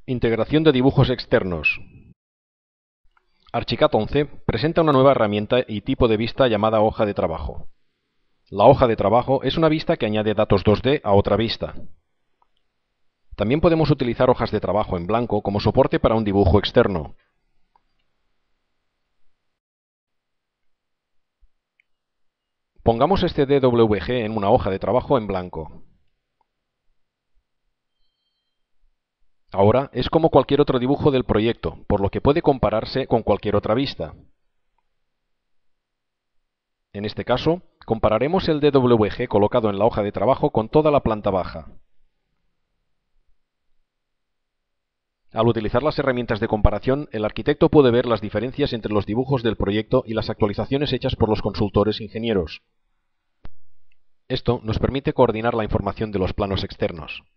Integración de dibujos externos. Archicad 11 presenta una nueva herramienta y tipo de vista llamada hoja de trabajo. La hoja de trabajo es una vista que añade datos 2D a otra vista. También podemos utilizar hojas de trabajo en blanco como soporte para un dibujo externo. Pongamos este DWG en una hoja de trabajo en blanco. Ahora es como cualquier otro dibujo del proyecto, por lo que puede compararse con cualquier otra vista. En este caso, compararemos el DWG colocado en la hoja de trabajo con toda la planta baja. Al utilizar las herramientas de comparación, el arquitecto puede ver las diferencias entre los dibujos del proyecto y las actualizaciones hechas por los consultores ingenieros. Esto nos permite coordinar la información de los planos externos.